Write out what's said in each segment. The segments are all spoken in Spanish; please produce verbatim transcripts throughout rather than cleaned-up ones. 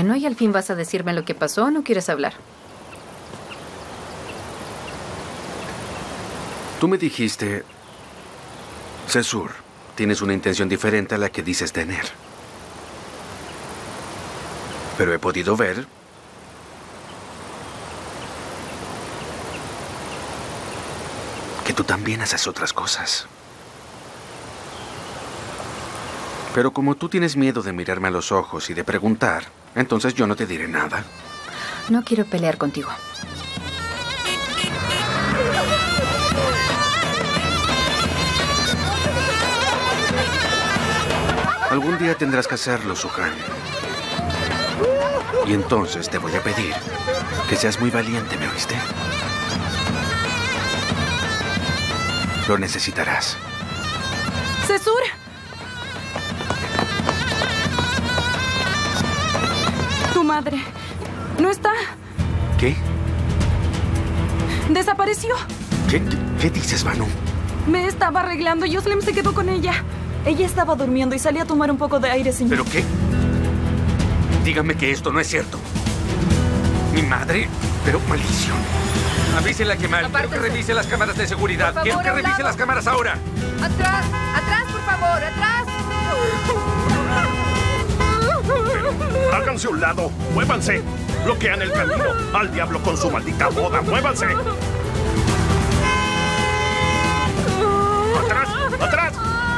Bueno, ¿y al fin vas a decirme lo que pasó o no quieres hablar? Tú me dijiste... Cesur, tienes una intención diferente a la que dices tener. Pero he podido ver... que tú también haces otras cosas. Pero como tú tienes miedo de mirarme a los ojos y de preguntar, entonces yo no te diré nada. No quiero pelear contigo. Algún día tendrás que hacerlo, Suhan. Y entonces te voy a pedir que seas muy valiente, ¿me oíste? Lo necesitarás. ¡Cesur! Tu madre no está. ¿Qué? Desapareció. ¿Qué, qué dices, Banu? Me estaba arreglando y Özlem se quedó con ella. Ella estaba durmiendo y salí a tomar un poco de aire, señor. ¿Pero qué? Dígame que esto no es cierto. Mi madre... Pero maldición. Avísela que mal. Quiero que revise las cámaras de seguridad. Por Quiero favor, que revise las cámaras ahora. ¡Atrás! ¡Atrás, por favor! ¡Atrás! ¡Háganse a un lado! ¡Muévanse! ¡Bloquean el camino! ¡Al diablo con su maldita boda! ¡Muévanse! ¡Atrás! ¡Atrás!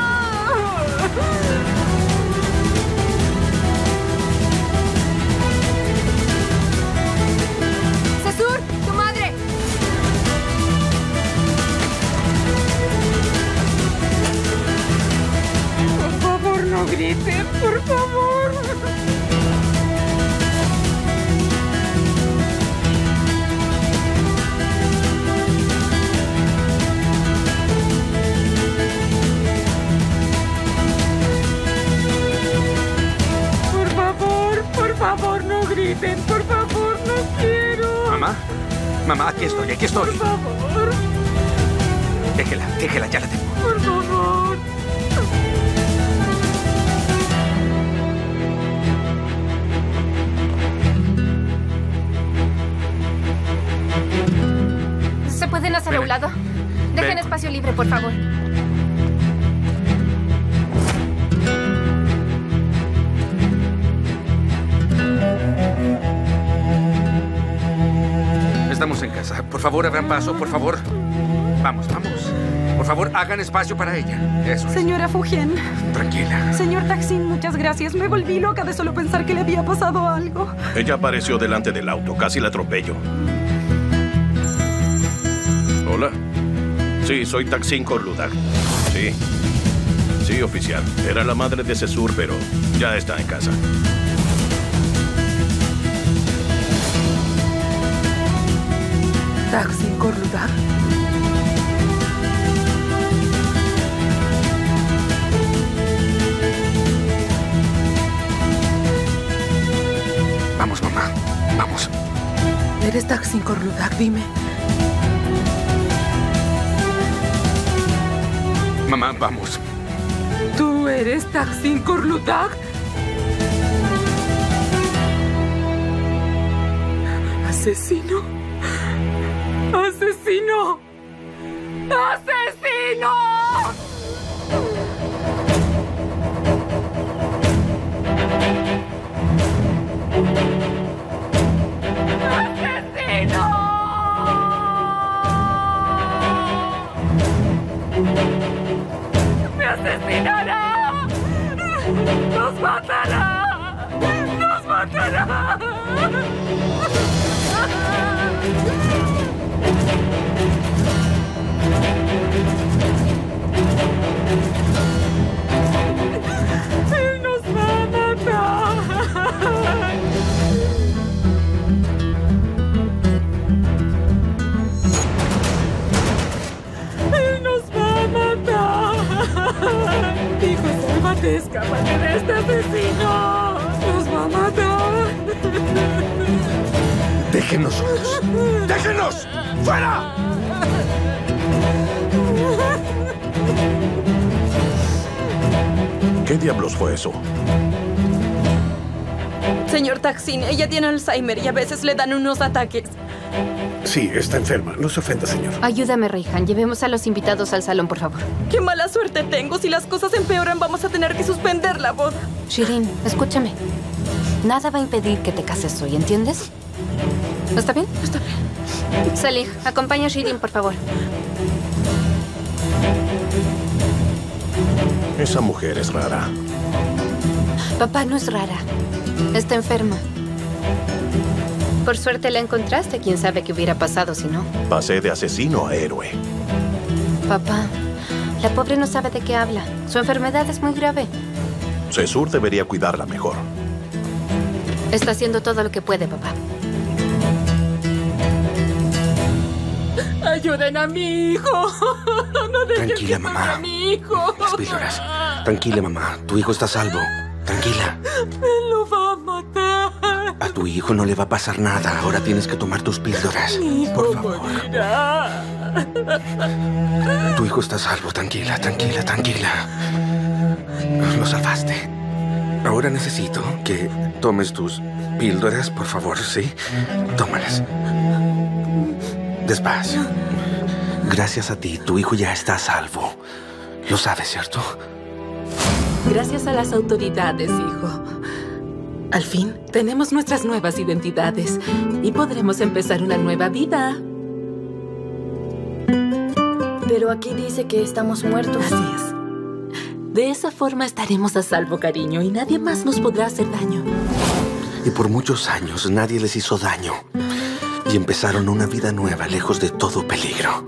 ¡Cesur! ¡Tu madre! Por favor, no griten, por favor. Por favor, por favor, no griten, por favor, no quiero. Mamá, mamá, aquí estoy, aquí estoy. Por favor, Déjela, déjela, ya la tengo. por favor. ¿Se pueden hacer a un lado? Dejen Ven. espacio libre, por favor. Estamos en casa. Por favor, abran paso, por favor. Vamos, vamos. Por favor, hagan espacio para ella. Eso es. Señora Fujian. Tranquila. Señor Taksin, muchas gracias. Me volví loca de solo pensar que le había pasado algo. Ella apareció delante del auto. Casi la atropello. Hola. Sí, soy Taksin Korludak. Sí. Sí, oficial. Era la madre de Cesur, pero ya está en casa. Taksin Korludak. Vamos, mamá. Vamos. ¿Eres Taksin Korludak? Dime. Mamá, vamos. ¿Tú eres Taksin Korludak? ¿Asesino? ¡Asesino! ¡Asesino! ¡Asesino! ¡Me asesinará! ¡Nos matará! ¡Nos matará! ¡Él nos va a matar! ¡Él nos va a matar! Hijo, sálvate, escápate de este asesino. ¡Nos va a matar! Déjenos solos. ¡Déjenos! ¡Fuera! ¿Qué diablos fue eso? Señor Taksin, ella tiene Alzheimer y a veces le dan unos ataques. Sí, está enferma. No se ofenda, señor. Ayúdame, Reihan. Llevemos a los invitados al salón, por favor. ¡Qué mala suerte tengo! Si las cosas empeoran, vamos a tener que suspender la boda. Shirin, escúchame. Nada va a impedir que te cases hoy, ¿entiendes? ¿Está bien? Está bien. Salih, acompaña a Shirin, por favor. Esa mujer es rara. Papá no es rara. Está enferma. Por suerte la encontraste. ¿Quién sabe qué hubiera pasado si no? Pasé de asesino a héroe. Papá, la pobre no sabe de qué habla. Su enfermedad es muy grave. Cesur debería cuidarla mejor. Está haciendo todo lo que puede, papá. ¡Ayuden a mi hijo! ¡No dejen Tranquila, que mamá. pase a mi hijo! Las píldoras. Tranquila, mamá. Tu hijo está a salvo. Tranquila. ¡Él lo va a matar! A tu hijo no le va a pasar nada. Ahora tienes que tomar tus píldoras. Mi hijo Por favor. morirá. Tu hijo está a salvo. Tranquila, tranquila, tranquila. Lo salvaste. Ahora necesito que tomes tus píldoras, por favor, ¿sí? Tómalas. Despacio. Gracias a ti, tu hijo ya está a salvo. Lo sabes, ¿cierto? Gracias a las autoridades, hijo. Al fin, tenemos nuestras nuevas identidades y podremos empezar una nueva vida. Pero aquí dice que estamos muertos. Así es. De esa forma estaremos a salvo, cariño, y nadie más nos podrá hacer daño. Y por muchos años nadie les hizo daño. Y empezaron una vida nueva, lejos de todo peligro.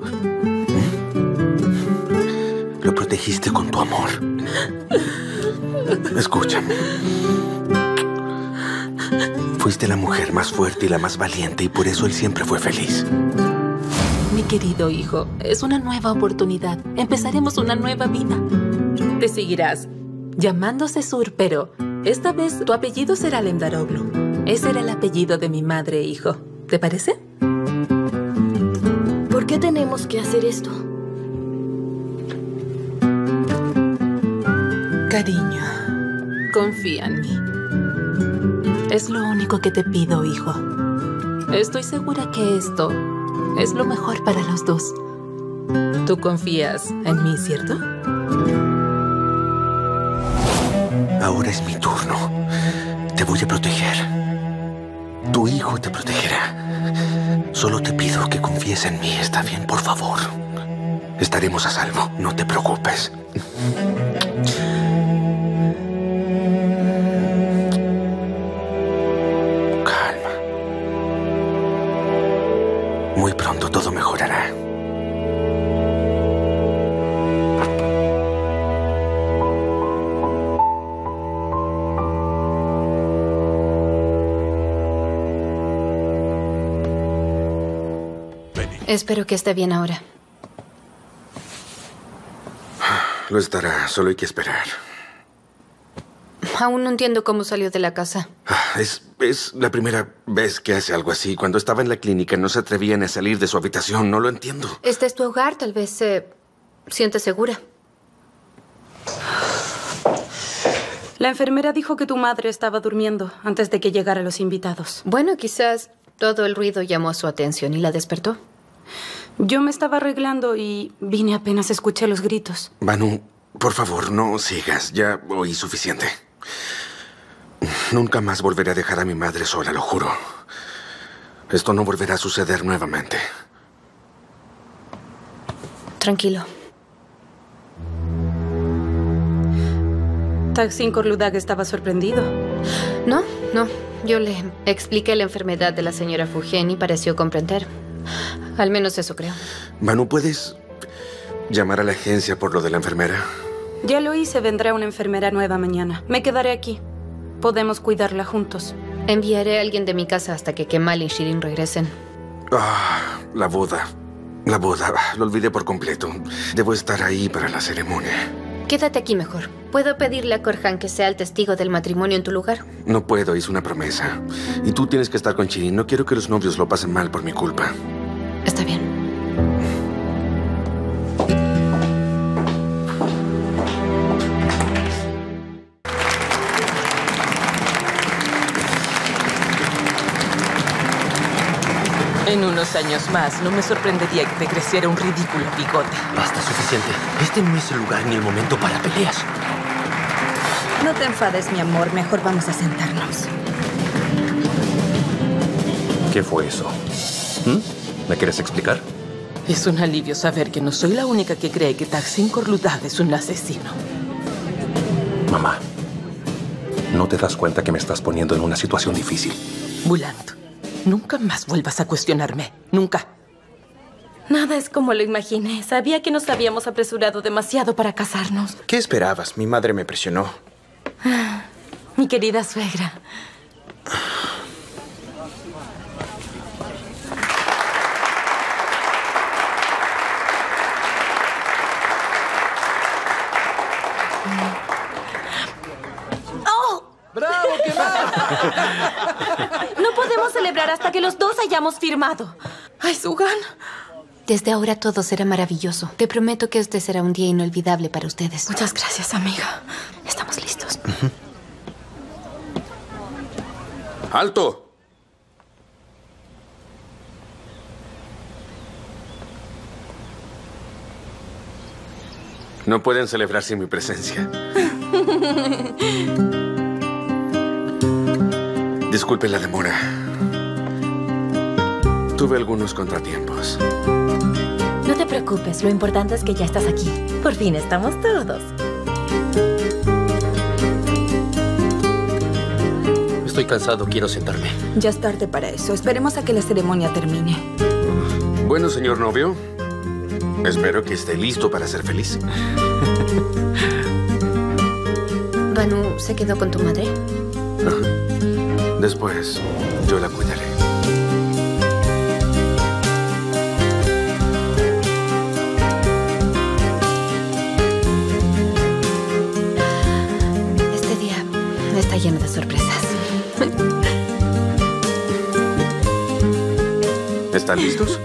¿Mm? Lo protegiste con tu amor. Escúchame. Fuiste la mujer más fuerte y la más valiente, y por eso él siempre fue feliz. Mi querido hijo, es una nueva oportunidad. Empezaremos una nueva vida. Te seguirás llamando Cesur, pero esta vez tu apellido será Alemdaroglu. Ese era el apellido de mi madre, hijo. ¿Te parece? ¿Por qué tenemos que hacer esto? Cariño, confía en mí. Es lo único que te pido, hijo. Estoy segura que esto es lo mejor para los dos. Tú confías en mí, ¿cierto? Ahora es mi turno. Te voy a proteger. Tu hijo te protegerá. Solo te pido que confíes en mí, ¿está bien? Por favor. Estaremos a salvo, no te preocupes. Calma. Muy pronto todo mejorará. Espero que esté bien ahora. Lo estará, solo hay que esperar. Aún no entiendo cómo salió de la casa. Es, es la primera vez que hace algo así. Cuando estaba en la clínica no se atrevían a salir de su habitación. No lo entiendo. Este es tu hogar, tal vez se siente segura. La enfermera dijo que tu madre estaba durmiendo antes de que llegaran los invitados. Bueno, quizás todo el ruido llamó su atención y la despertó. Yo me estaba arreglando y vine apenas escuché los gritos. Banu, por favor, no sigas. Ya oí suficiente. Nunca más volveré a dejar a mi madre sola, lo juro. Esto no volverá a suceder nuevamente. Tranquilo. Taksin Korludag estaba sorprendido. No, no. Yo le expliqué la enfermedad de la señora Fujian y pareció comprender. Al menos eso creo. Banu, ¿puedes llamar a la agencia por lo de la enfermera? Ya lo hice. Vendrá una enfermera nueva mañana. Me quedaré aquí. Podemos cuidarla juntos. Enviaré a alguien de mi casa hasta que Kemal y Shirin regresen. Ah, la boda. La boda. Lo olvidé por completo. Debo estar ahí para la ceremonia. Quédate aquí mejor. ¿Puedo pedirle a Korhan que sea el testigo del matrimonio en tu lugar? No puedo, hice una promesa. Y tú tienes que estar con Shirin. No quiero que los novios lo pasen mal por mi culpa. Está bien. En unos años más, no me sorprendería que te creciera un ridículo bigote. Basta, suficiente. Este no es el lugar ni el momento para peleas. No te enfades, mi amor. Mejor vamos a sentarnos. ¿Qué fue eso? ¿Mm? ¿Me quieres explicar? Es un alivio saber que no soy la única que cree que Taksin Khorludag es un asesino. Mamá, ¿no te das cuenta que me estás poniendo en una situación difícil? Bulant, nunca más vuelvas a cuestionarme. Nunca. Nada es como lo imaginé. Sabía que nos habíamos apresurado demasiado para casarnos. ¿Qué esperabas? Mi madre me presionó. Ah, mi querida suegra. ¡Bravo, qué mal! No podemos celebrar hasta que los dos hayamos firmado. Ay, Sugan. Desde ahora todo será maravilloso. Te prometo que este será un día inolvidable para ustedes. Muchas gracias, amiga. Estamos listos. Uh-huh. ¡Alto! No pueden celebrar sin mi presencia. Disculpe la demora. Tuve algunos contratiempos. No te preocupes, lo importante es que ya estás aquí. Por fin estamos todos. Estoy cansado, quiero sentarme. Ya es tarde para eso. Esperemos a que la ceremonia termine. Bueno, señor novio, espero que esté listo para ser feliz. ¿Banu se quedó con tu madre? Ajá. Después, yo la cuidaré. Este día está lleno de sorpresas. ¿Están listos?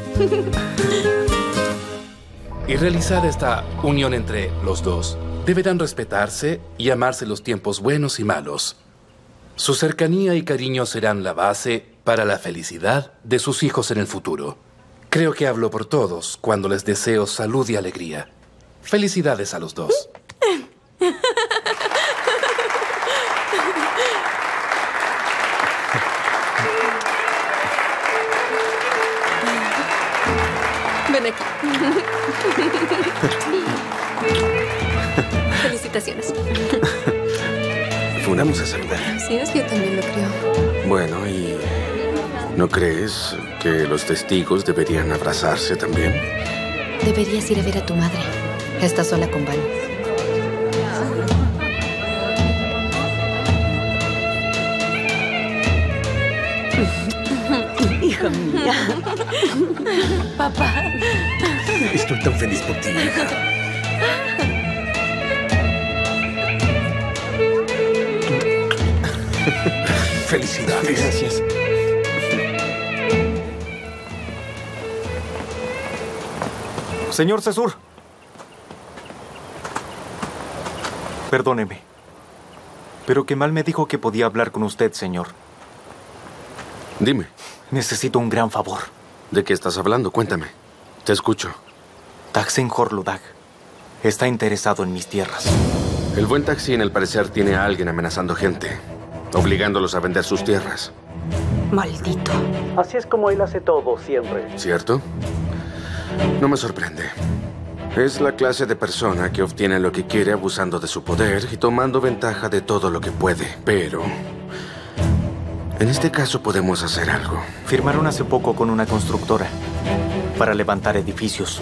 Y realizada esta unión entre los dos, deberán respetarse y amarse los tiempos buenos y malos. Su cercanía y cariño serán la base para la felicidad de sus hijos en el futuro. Creo que hablo por todos cuando les deseo salud y alegría. Felicidades a los dos. Ven aquí. Felicitaciones. Vamos a saludar. Sí, es que yo también lo creo. Bueno, ¿y no crees que los testigos deberían abrazarse también? Deberías ir a ver a tu madre. Está sola con Banu. Hija mía. Papá. Estoy tan feliz por ti, hija. Felicidades. Gracias. Señor Cesur. Perdóneme. Pero Kemal me dijo que podía hablar con usted, señor. Dime. Necesito un gran favor. ¿De qué estás hablando? Cuéntame. Te escucho. Taksin Khorludag está interesado en mis tierras. El buen Taksin, al parecer, tiene a alguien amenazando gente, obligándolos a vender sus tierras. Maldito. Así es como él hace todo, siempre. ¿Cierto? No me sorprende. Es la clase de persona que obtiene lo que quiere abusando de su poder y tomando ventaja de todo lo que puede. Pero en este caso podemos hacer algo. Firmaron hace poco con una constructora para levantar edificios.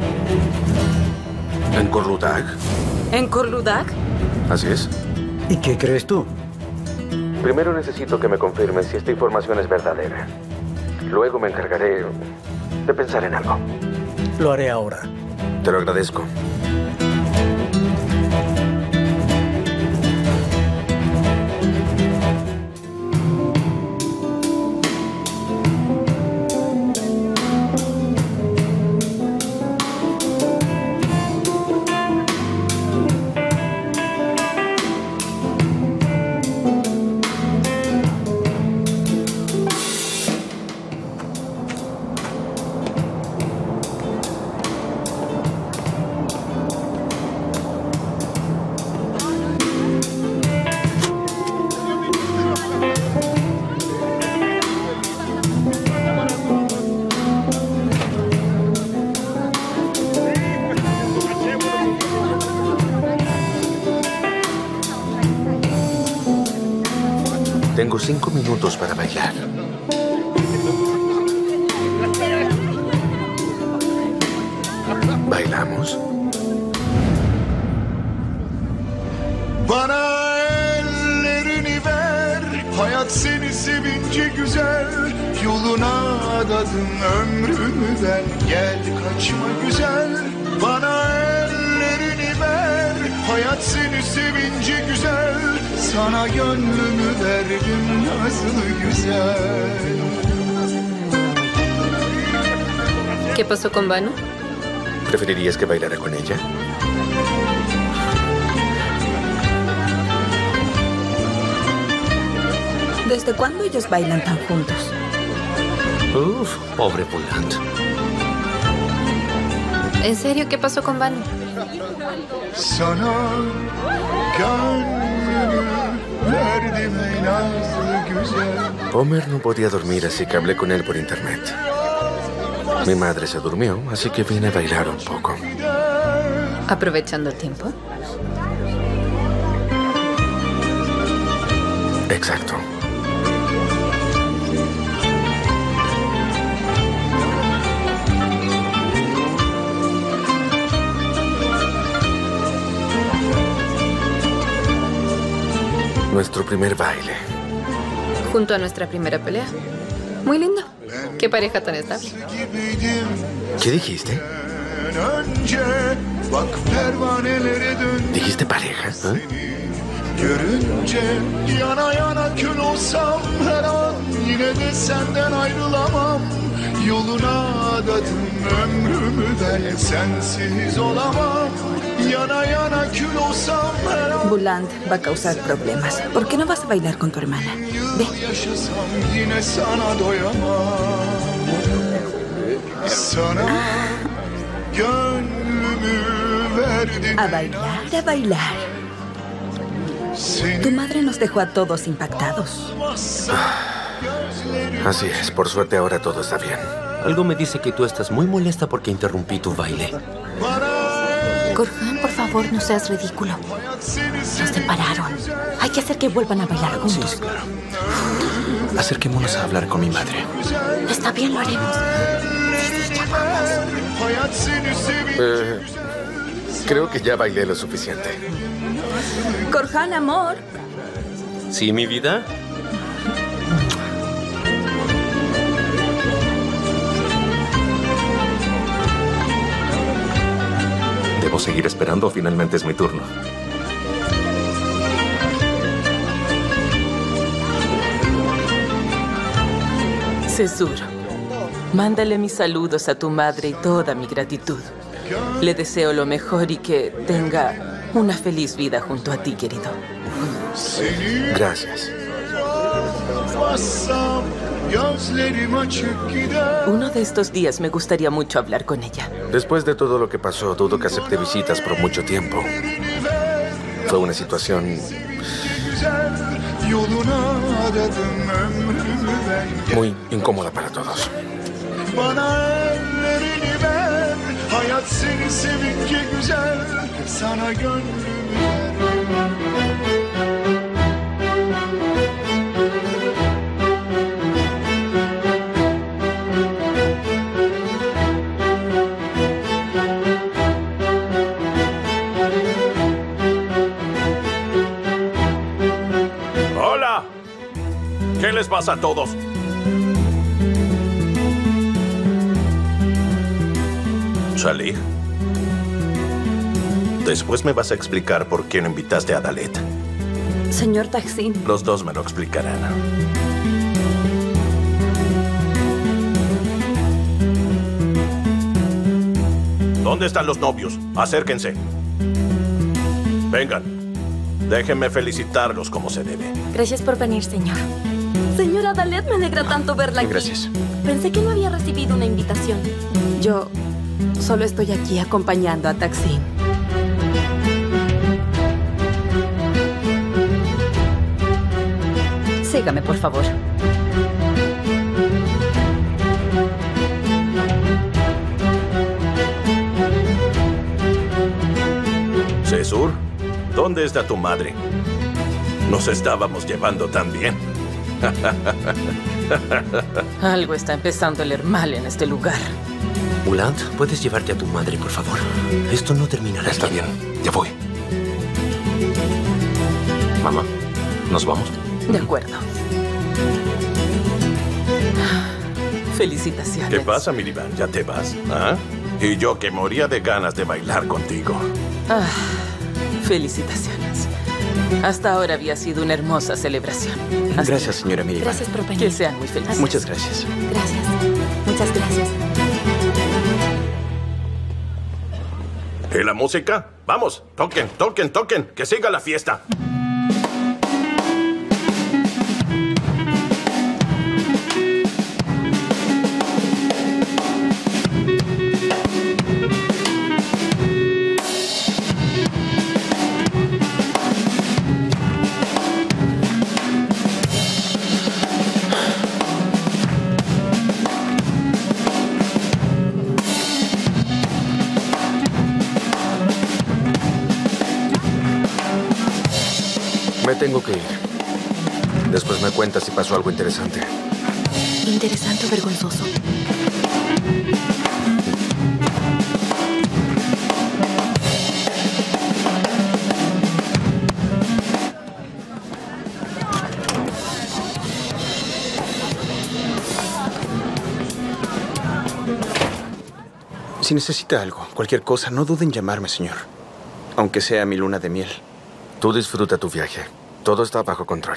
¿En Khorludag? ¿En Khorludag? Así es. ¿Y qué crees tú? Primero necesito que me confirmen si esta información es verdadera. Luego me encargaré de pensar en algo. Lo haré ahora. Te lo agradezco. cinco minutos para bailar. ¿Bailamos? Bana ellerini ver, hayat seni sevince güzel. Yoluna adadım ömrümden, gel kaçma güzel. Bana ellerini ver, hayat seni sevince güzel. Sana gönlümü verdim nasıl güzel. ¿Qué pasó con Banu? ¿Preferirías que bailara con ella? ¿Desde cuándo ellos bailan tan juntos? Uf, pobre Buland. ¿En serio qué pasó con Banu? Sana gönlümü verdim nazlı güzel. Homer no podía dormir, así que hablé con él por internet. Mi madre se durmió, así que vine a bailar un poco. ¿Aprovechando el tiempo? Exacto. Nuestro primer baile. Junto a nuestra primera pelea. Muy lindo. Qué pareja tan estable. ¿Qué dijiste? ¿Dijiste pareja? ¿Eh? Görünce yana yana kül olsam her an yine de senden ayrılamam. Yoluna adadım ömrümü ben sensiz olamam. Yana yana kül olsam her an. Buland va a causar problemas. ¿Por qué no vas a bailar con tu hermana? Ve. Yaşasam yine sana doyamam. Sana gönlümü verdim. A bailar, a bailar. Tu madre nos dejó a todos impactados. Así es, por suerte ahora todo está bien. Algo me dice que tú estás muy molesta porque interrumpí tu baile. Corhan, por favor, no seas ridículo. Nos separaron. Hay que hacer que vuelvan a bailar juntos. Sí, claro. Acerquémonos a hablar con mi madre. Está bien, lo haremos. Sí, sí, ya vamos. Eh, creo que ya bailé lo suficiente. Corhan, amor. ¿Sí, mi vida? ¿Debo seguir esperando o finalmente es mi turno? Cesur, mándale mis saludos a tu madre y toda mi gratitud. Le deseo lo mejor y que tenga una feliz vida junto a ti, querido. Gracias. Uno de estos días me gustaría mucho hablar con ella. Después de todo lo que pasó, dudo que acepte visitas por mucho tiempo. Fue una situación muy incómoda para todos. Hayat seni sevince güzel, sana gönlümü. ¡Hola! ¿Qué les pasa a todos? Salí. Después me vas a explicar por qué no invitaste a Dalet. Señor Taksin. Los dos me lo explicarán. ¿Dónde están los novios? Acérquense. Vengan. Déjenme felicitarlos como se debe. Gracias por venir, señor. Señora Dalet, me alegra tanto verla aquí. Gracias. Pensé que no había recibido una invitación. Yo solo estoy aquí acompañando a Taksin. Sígame, por favor. Cesur, ¿dónde está tu madre? Nos estábamos llevando tan bien. Algo está empezando a oler mal en este lugar. Ulant, ¿puedes llevarte a tu madre, por favor? Esto no terminará. Está bien, ya voy. Mamá, ¿nos vamos? De acuerdo. Felicitaciones. ¿Qué pasa, Minivan? ¿Ya te vas? ¿Ah? Y yo que moría de ganas de bailar contigo. Ah, felicitaciones. Hasta ahora había sido una hermosa celebración. Hasta Gracias, señora Minivan. Gracias por venir. que sean muy felices. Muchas gracias. Gracias. Muchas gracias. ¿Y la música? Vamos, toquen, toquen, toquen. Que siga la fiesta. Me tengo que ir. Después me cuentas si pasó algo interesante. ¿Interesante o vergonzoso? Si necesita algo, cualquier cosa, no duden en llamarme, señor. Aunque sea mi luna de miel. Tú disfruta tu viaje. Todo está bajo control.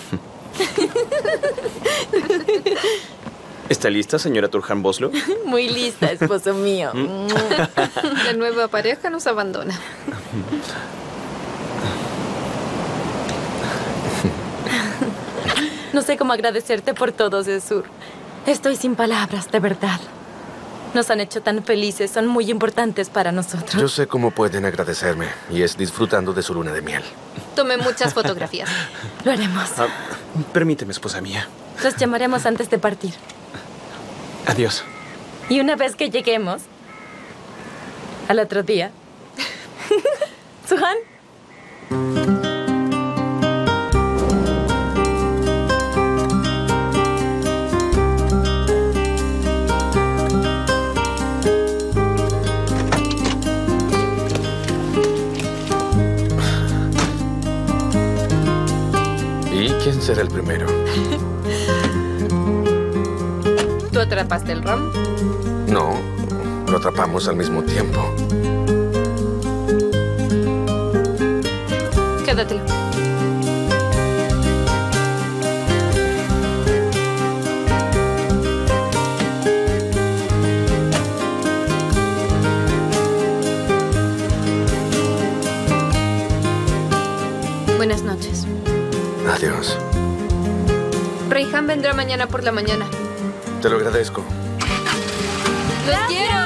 ¿Está lista, señora Turhan Boslo? Muy lista, esposo mío. La nueva pareja nos abandona. No sé cómo agradecerte por todo, Cesur. Estoy sin palabras, de verdad. Nos han hecho tan felices, son muy importantes para nosotros. Yo sé cómo pueden agradecerme, y es disfrutando de su luna de miel. Tomé muchas fotografías. Lo haremos. Ah, permíteme, esposa mía. Los llamaremos antes de partir. Adiós. Y una vez que lleguemos, al otro día... ¿Suhan? ¿Y quién será el primero? ¿Tú atrapaste el ram? No, lo atrapamos al mismo tiempo. Quédatelo. Buenas noches. Adiós. Reyhan vendrá mañana por la mañana. Te lo agradezco. ¡Los quiero!